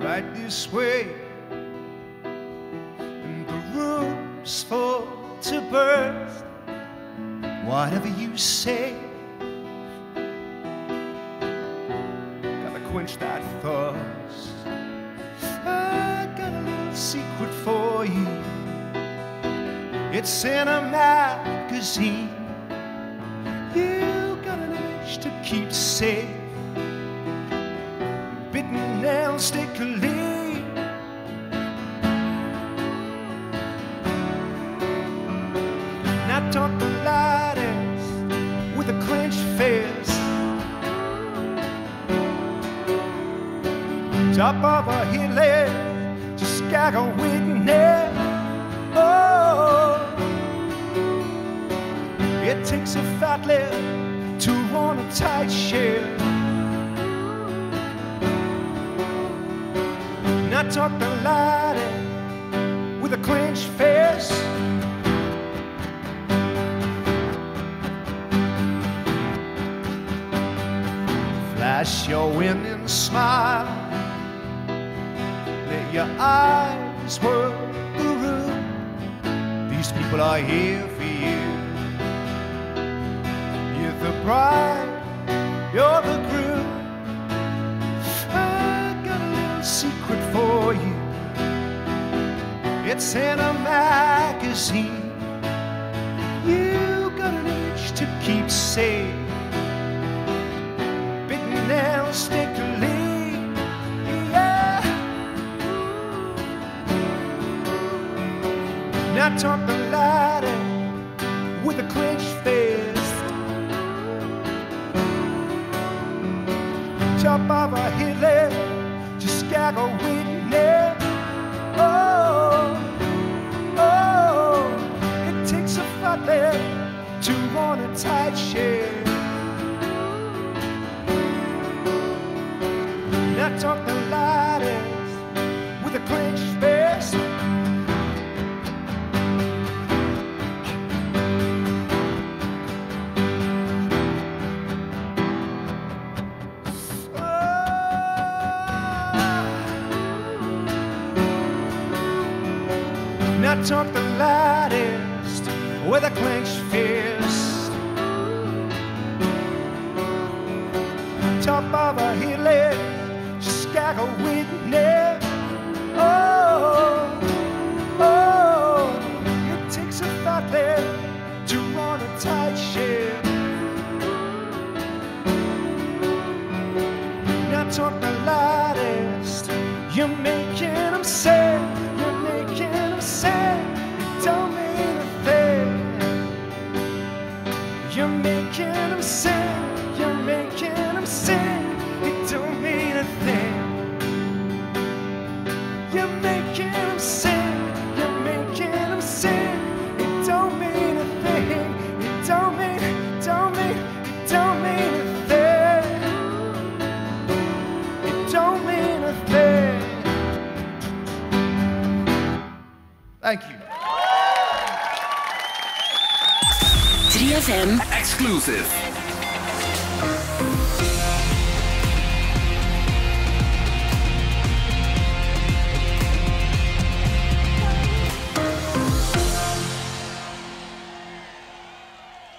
right this way. And the room's full to burst. Whatever you say, gotta quench that thirst. I got a little secret for you. It's in a magazine. You got an itch to keep safe. Bitten nails stick a lead. Now talk the lightest with a clenched fist. Top of a hill, just gaggle witness. Oh, it takes a fat lip to run a tight ship. Now talk the lighting with a clenched fist. Flash your winning smile. Let your eyes work the room. These people are here for you. You're the bride, you're the groom. I got a little secret for you. It's in a magazine. You got an itch to keep safe. Bitten nails stick a lead. Yeah. Now talk the lighting with a clenched fist. Top of a hill, just gaggle witness. Oh, oh, it takes a fat lip to run a tight ship. Now talk the lightest with a clenched fist. Now talk the lightest with a clenched fist. Top of a hill, just gaggle witness. Oh, oh, it takes a fat lip to run a tight ship. Now talk the lightest, you're making them say. You're making them say it don't mean a thing. You're making them say, you're making them say it don't mean a thing. You're making them say, you're making them say it don't mean a thing. It don't mean, don't mean, it don't mean a thing. It don't mean a thing. Thank you. 3FM Exclusive.